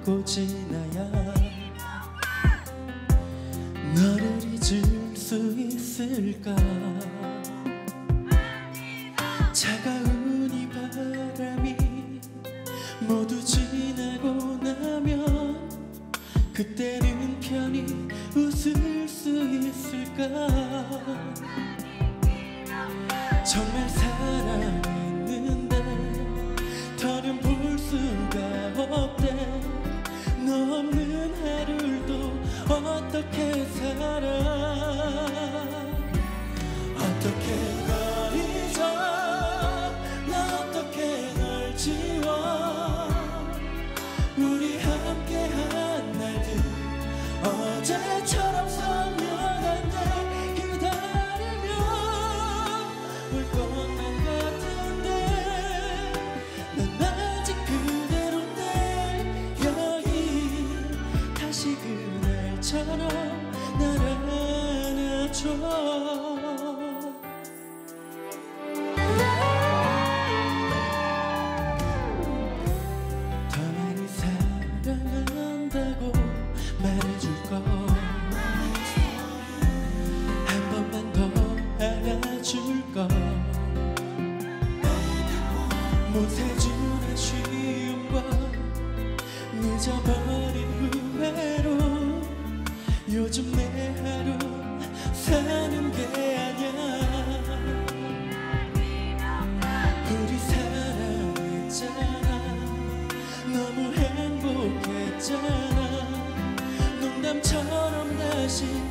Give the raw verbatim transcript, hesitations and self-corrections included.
잊고 지나야 너를 잊을 수 있을까. 차가운 이 바람이 모두 지나고 나면 그때는 편히 웃을 수 있을까. 정말 사랑했는데 더는 볼 수가 없대. 너 없는 하루를 또 어떻게 살아. 어떻게 널 잊어. 나 어떻게 널 지워. 우리 함께한 날들 어제처럼 선명한데 기다리며 울 것만 같은데 난 아직 그대로인데 여기 다시 그날처럼 날 안아줘. 더 많이 사랑한다고 말해줄 거. 한 번만 더 안아줄 거. 못해준 아쉬움과 늦어버린 후회로 요즘 내 하루 사는 게 아냐. 우리 사랑했잖아. 너무 행복했잖아. 농담처럼 다시